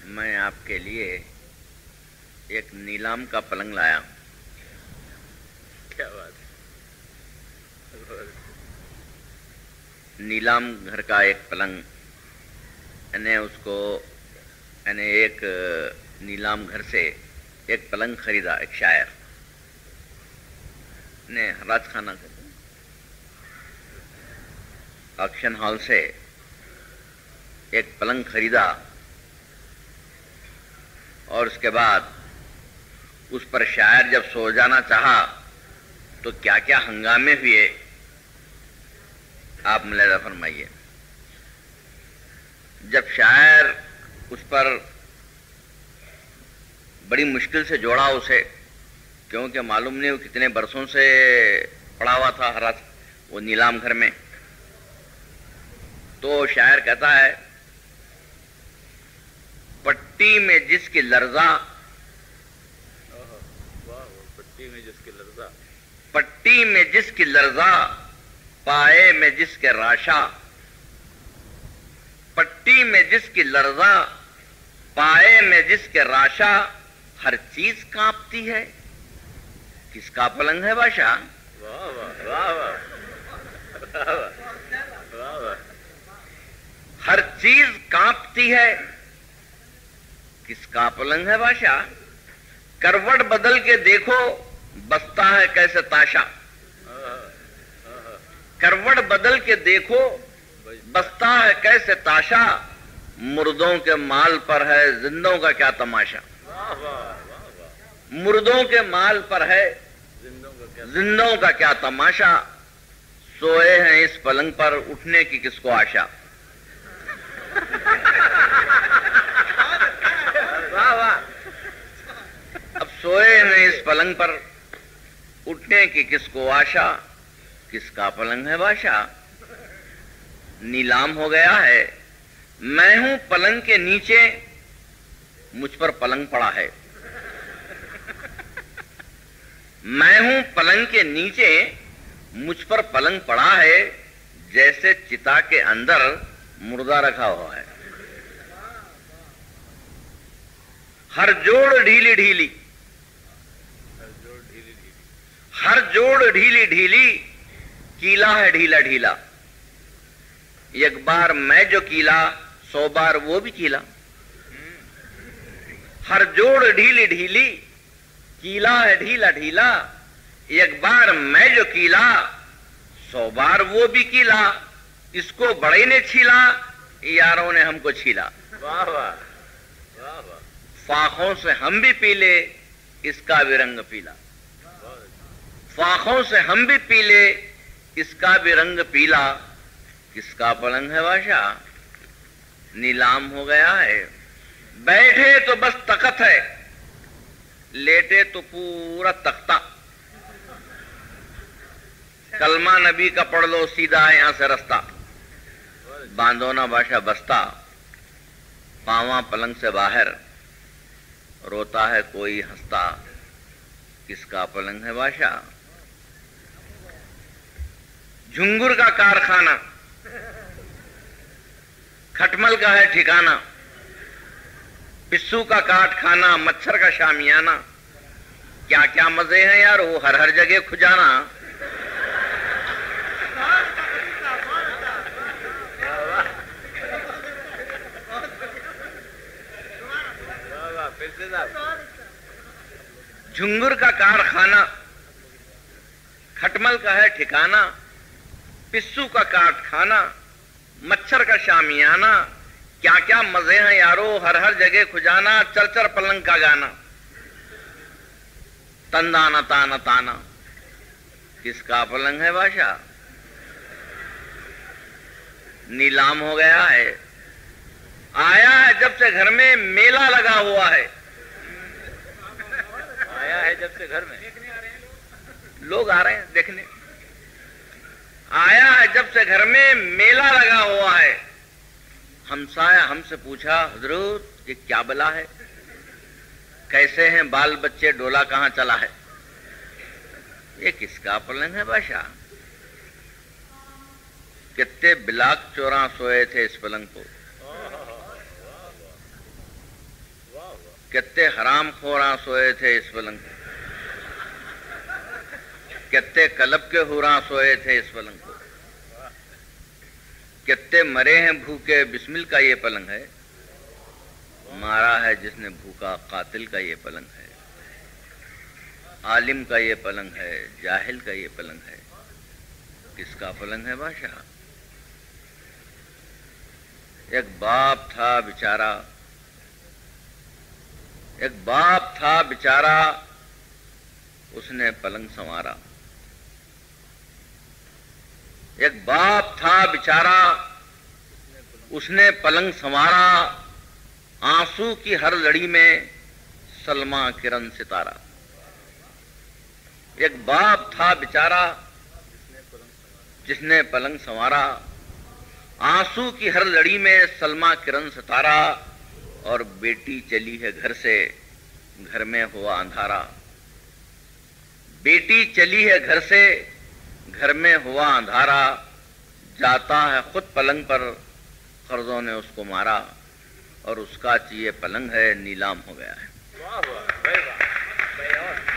میں آپ کے لیے ایک نیلام کا پلنگ لایا ہوں۔ کیا بات ہے؟ نیلام گھر کا ایک پلنگ، یعنی اس کو ایک نیلام گھر سے ایک پلنگ خریدا، ایک شاعر نے حراج خانہ آکشن ہال سے ایک پلنگ خریدا، اور اس کے بعد اس پر شاعر جب سو جانا چاہا تو کیا کیا ہنگامے ہوئے آپ ملاحظہ فرمائیے۔ جب شاعر اس پر بڑی مشکل سے جوڑا اسے، کیونکہ معلوم نہیں وہ کتنے برسوں سے پڑا ہوا تھا وہ نیلام گھر میں، تو شاعر کہتا ہے پٹی میں جس کی لرزہ، پٹی میں جس کی لرزہ، پٹی میں جس کی لرزہ، پائے میں جس کے راشا، پٹی میں جس کی لرزہ، پائے میں جس کے راشا، ہر چیز کانپتی ہے، کس کا پلنگ ہے بادشاہ؟ واہ واہ واہ واہ واہ واہ، ہر چیز کانپتی ہے، کس کا پلنگ ہے بادشاہ؟ کروٹ بدل کے دیکھو بستا ہے کیسے تاشا، کروٹ بدل کے دیکھو بستا ہے کیسے تاشا، مردوں کے مال پر ہے زندوں کا کیا تماشا، مردوں کے مال پر ہے زندوں کا کیا تماشا، سوئے ہیں اس پلنگ پر اٹھنے کی کس کو آشا۔ اب سوئے ہیں اس پلنگ پر اٹھنے کی کس کو آشا، کس کا پلنگ ہے بادشاہ؟ نیلام ہو گیا ہے، میں ہوں پلنگ کے نیچے، مجھ پر پلنگ پڑا ہے، میں ہوں پلنگ کے نیچے، مجھ پر پلنگ پڑا ہے، جیسے چتا کے اندر مردہ رکھا ہوا ہے، ہر جوڑ ڈھیلی ڈھیلی، ہر جوڑ ڈھیلی ڈھیلی، کیلا ہے ڈھیلا ڈھیلا، ایک بار میں جو کیلا 100 بار وہ بھی کیلا، ہر جوڑ ڈھیلی ڈھیلی، کیلا ہے ڈھیلا ڈھیلا، ایک بار میں جو کیلا 100 بار وہ بھی کیلا، اس کو بڑے نے چھیلا، یاروں نے ہم کو چھیلا، واہ واہ واہ واہ، فاخوں سے ہم بھی پیلے، اس کا بھی رنگ پیلا، فاخوں سے ہم بھی پیلے، اس کا بھی رنگ پیلا، کس کا پلنگ ہے بادشاہ؟ نیلام ہو گیا ہے، بیٹھے تو بس تخت ہے، لیٹے تو پورا تختہ، کلمہ نبی کا پڑھ لو سیدھا ہے یہاں سے رستہ، باندھو نا بادشاہ بستہ، پاواں پلنگ سے باہر، روتا ہے کوئی ہنستا، کس کا پلنگ ہے بادشاہ؟ جھنگر کا کارخانہ، کھٹمل کا ہے ٹھکانہ، پسو کا کاٹ کھانا، مچھر کا شامیانہ، کیا کیا مزے ہیں یار وہ ہر ہر جگہ کھجانا، جھنگر کا کارخانہ، کھٹمل کا ہے ٹھکانہ، پسو کا کاٹ کھانا، مچھر کا شامیانہ، کیا کیا مزے ہیں یارو ہر ہر جگہ کھجانا، چر چر پلنگ کا گانا، تندانا تانا تانا، کس کا پلنگ ہے بادشاہ؟ نیلام ہو گیا ہے، آیا ہے جب سے گھر میں میلہ لگا ہوا ہے، آیا ہے جب سے گھر میں لوگ آ رہے ہیں دیکھنے، آیا ہے جب سے گھر میں میلہ لگا ہوا ہے، ہمسایہ ہم سے پوچھا حضرت یہ کیا بلا ہے، کیسے ہیں بال بچے، ڈولا کہاں چلا ہے، یہ کس کا پلنگ ہے بادشاہ؟ کتنے بلاک چوراں سوئے تھے اس پلنگ کو، کتے حرام خوراں سوئے تھے اس پلنگ کو، کتے کلب کے ہوراں سوئے تھے اس پلنگ کو، کتے مرے ہیں بھوکے بسمل کا یہ پلنگ ہے، مارا ہے جس نے بھوکا قاتل کا یہ پلنگ ہے، عالم کا یہ پلنگ ہے، جاہل کا یہ پلنگ ہے، کس کا پلنگ ہے بادشاہ؟ ایک باپ تھا بیچارہ، ایک باپ تھا بیچارہ، اس نے پلنگ سنوارا، ایک باپ تھا بیچارہ، اس نے پلنگ سنوارا، آنسو کی ہر لڑی میں سلما کرن ستارہ، ایک باپ تھا بیچارہ جس نے پلنگ سنوارا، آنسو کی ہر لڑی میں سلما کرن ستارہ، اور بیٹی چلی ہے گھر سے، گھر میں ہوا اندھارا، بیٹی چلی ہے گھر سے، گھر میں ہوا اندھارا، جاتا ہے خود پلنگ پر، قرضوں نے اس کو مارا، اور اس کا یہ پلنگ ہے نیلام ہو گیا ہے۔ واہ واہ،